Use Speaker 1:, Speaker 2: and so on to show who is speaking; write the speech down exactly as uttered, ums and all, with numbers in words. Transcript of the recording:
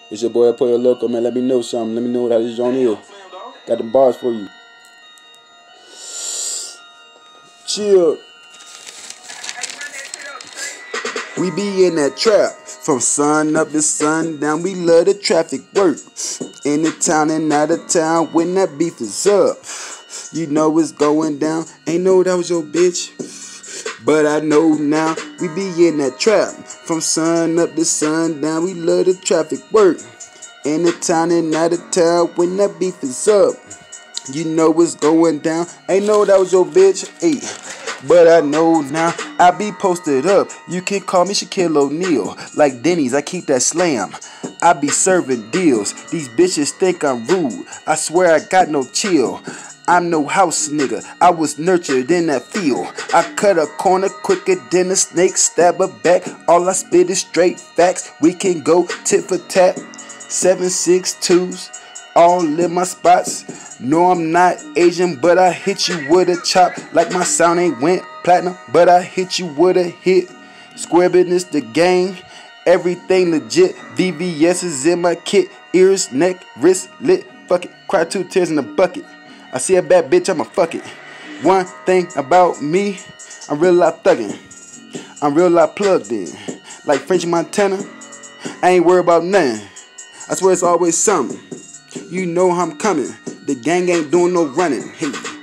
Speaker 1: It's your boy Pollo Loco, man. Let me know something. Let me know how this joint is. Got the bars for you. Chill. We be in that trap from sun up to sundown. We love the traffic work in the town and out of town when that beef is up. You know it's going down. Ain't know that was your bitch, but I know now. We be in that trap from sun up to sundown. We love the traffic work in the town and out of town when that beef is up. You know it's going down. Ain't know that was your bitch, hey, but I know now. I be posted up. You can call me Shaquille O'Neal. Like Denny's, I keep that slam. I be serving deals. These bitches think I'm rude. I swear I got no chill. I'm no house nigga. I was nurtured in that field. I cut a corner quicker than a snake. Stab her back. All I spit is straight facts. We can go tit for tat. Seven six twos. All in my spots. No, I'm not Asian, but I hit you with a chop. Like my sound ain't went platinum, but I hit you with a hit. Square business, the gang. Everything legit. V V S is in my kit. Ears, neck, wrist, lit. Fuck it. Cry two tears in the bucket. I see a bad bitch, I'ma fuck it. One thing about me, I'm real life thuggin'. I'm real life plugged in. Like French Montana, I ain't worried about nothing. I swear it's always something. You know I'm coming. The gang ain't doing no running. Hey.